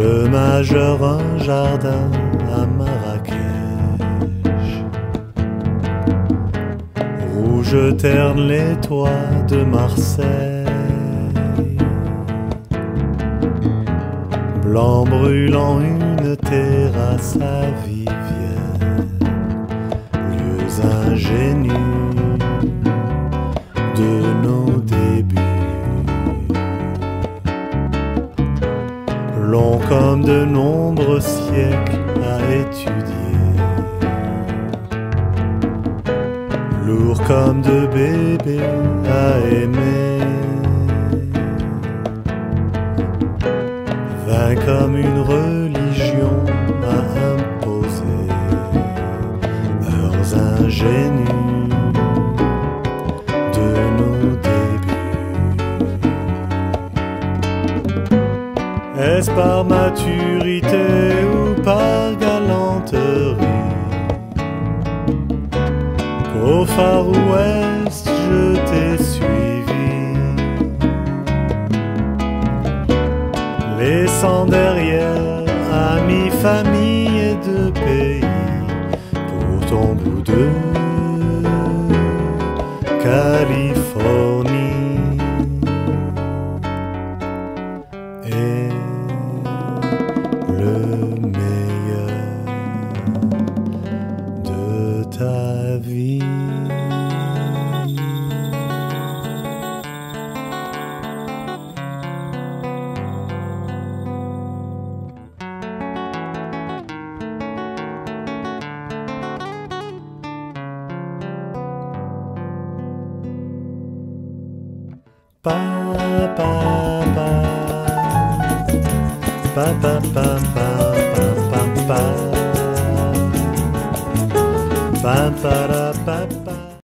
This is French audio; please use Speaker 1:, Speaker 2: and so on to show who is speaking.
Speaker 1: Bleu majeur, un jardin à Marrakech. Rouge terne les toits de Marseille. Blanc brûlant une terrasse à Vivienne. Lieux ingénus de nos débuts. Long comme de nombreux siècles à étudier. Lourd comme de bébés à aimer. Vain comme une religion à imposer. Heures ingénues de nos débuts. Est-ce par maturité ou par galanterie qu'au Far West je t'ai suivi, laissant derrière amis, famille et deux pays pour ton bout de Californie. Et le meilleur de ta vie. Pa pa pa pa pa pa pa pa pa pa pa pa